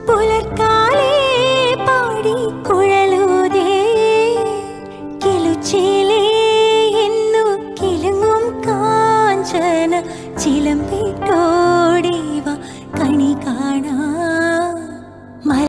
പുലർക്കാലേ പാടി കുഴലൂതേ കിലുച്ചിലേ എന്നു കിലുങ്ങും കാഞ്ചന ചിലമ്പിട്ടോടിവ കണി കാണാ